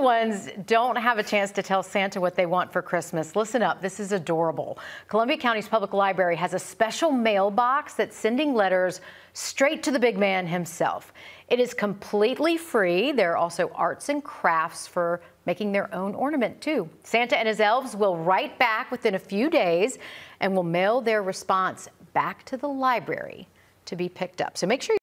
little ones don't have a chance to tell Santa what they want for Christmas, listen up. This is adorable. Columbia County's Public Library has a special mailbox that's sending letters straight to the big man himself. It is completely free. There are also arts and crafts for making their own ornament, too. Santa and his elves will write back within a few days and will mail their response back to the library to be picked up. So make sure